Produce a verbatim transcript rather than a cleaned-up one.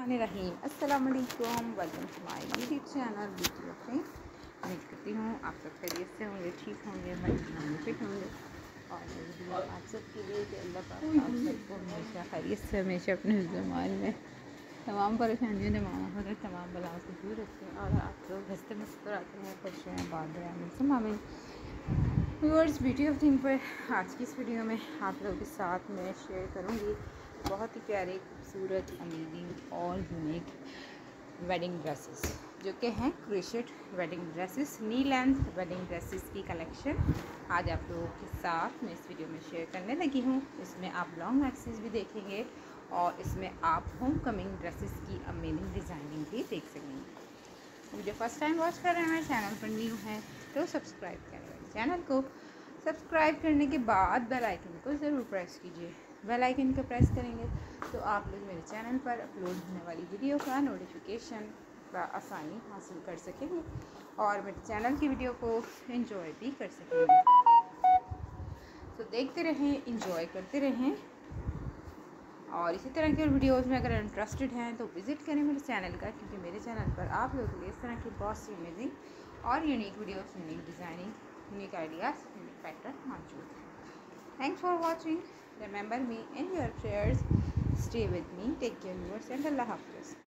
बिस्मिल्लाहिर्रहमानिर्रहीम। अस्सलाम वालेकुम, welcome to my YouTube channel beauty of me. उम्मीद करती हूँ आप सब खैरियत से होंगे, ठीक होंगे, हमारे फिट होंगे। और मेरी दुआ आप सबके लिए कि अल्लाह पाक आप सबको हमेशा खैरियत से हमेशा अपने ज़ुबान में तमाम परेशानियों तमाम तमाम बलाओं से दूर रखें और आप लोग हंसते मुस्कुराते हैं, खुश रहें, बाद में व्यूअर्स। ब्यूटी ऑफ थिंग पर आज की इस वीडियो में आप लोगों के साथ मैं शेयर करूँगी बहुत ही प्यारे, खूबसूरत, अमेजिंग और यूनिक वेडिंग ड्रेसेस जो कि हैं crochet wedding dresses, knee length wedding dresses की कलेक्शन आज आप लोगों के साथ मैं इस वीडियो में शेयर करने लगी हूँ। इसमें आप लॉन्ग मैक्सीज भी देखेंगे और इसमें आप होम कमिंग ड्रेसेस की अमेजिंग डिज़ाइनिंग भी देख सकेंगे। वीडियो फर्स्ट टाइम वॉच कर रहे हैं, चैनल पर न्यू हैं तो सब्सक्राइब करें। चैनल को सब्सक्राइब करने के बाद बेल आइकन को ज़रूर प्रेस कीजिए। बेल आइकन को प्रेस करेंगे तो आप लोग मेरे चैनल पर अपलोड होने वाली वीडियो का नोटिफिकेशन का आसानी हासिल कर सकेंगे और मेरे चैनल की वीडियो को एंजॉय भी कर सकेंगे। तो देखते रहें, एंजॉय करते रहें और इसी तरह के वीडियोस में अगर इंटरेस्टेड हैं तो विज़िट करें मेरे चैनल का, क्योंकि मेरे चैनल पर आप लोगों के लिए इस तरह की बहुत सी अमेजिंग और unique videos, unique designing, unique ideas, unique pattern मौजूद हैं। Thanks for watching. Remember me in your prayers. Stay with me. Take care viewers and अल्लाह हाफ़िज़।